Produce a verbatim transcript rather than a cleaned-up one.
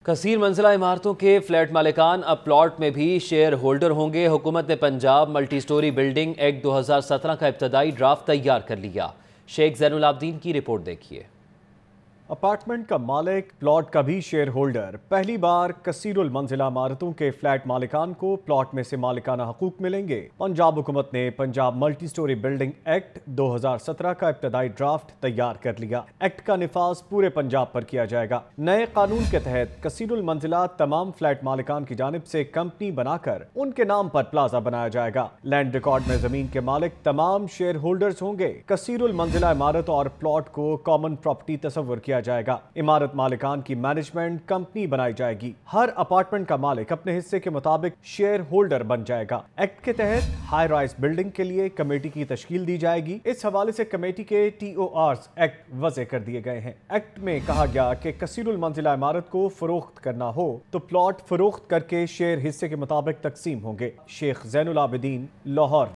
کثیر منزلہ عمارتوں کے فلیٹ مالکان اب پلاٹ میں بھی شیئر ہولڈر ہوں گے۔ حکومت نے Punjab multi storey building act دو ہزار سترہ کا ابتدائی ڈرافٹ تیار کر لیا۔ شیخ زین العابدین کی رپورٹ دیکھیے۔ اپارٹمنٹ کا مالک پلاٹ کا بھی شیئر ہولڈر۔ پہلی بار کثیر المنزلہ عمارتوں کے فلیٹ مالکان کو پلاٹ میں سے مالکانہ حقوق ملیں گے۔ پنجاب حکومت نے Punjab multi storey building act دو ہزار سترہ کا ابتدائی ڈرافٹ تیار کر لیا۔ ایکٹ کا نفاذ پورے پنجاب پر کیا جائے گا۔ نئے قانون کے تحت کثیر المنزلہ تمام فلیٹ مالکان کی جانب سے کمپنی بنا کر ان کے نام پر پلازا بنایا جائے گا۔ لینڈ ریکارڈ میں زمین کے مالک تمام شیئر ہولڈرز ہوں گے۔ کثیر المنزلہ عمارت اور پلاٹ کو کامن پراپرٹی تصور کیا جائے گا۔ عمارت مالکان کی مینجمنٹ کمپنی بنائی جائے گی۔ ہر اپارٹمنٹ کا مالک اپنے حصے کے مطابق شیئر ہولڈر بن جائے گا۔ ایکٹ کے تحت ہائی رائز بلڈنگ کے لیے کمیٹی کی تشکیل دی جائے گی۔ اس حوالے سے کمیٹی کے ٹی او آرز ایکٹ وضع کر دیے گئے ہیں۔ ایکٹ میں کہا گیا کہ کثیر المنزلہ عمارت کو فروخت کرنا ہو تو پلاٹ فروخت کر کے شیئر حصے کے مطابق تقسیم ہوں گے۔ شیخ زین العابدین، لاہور۔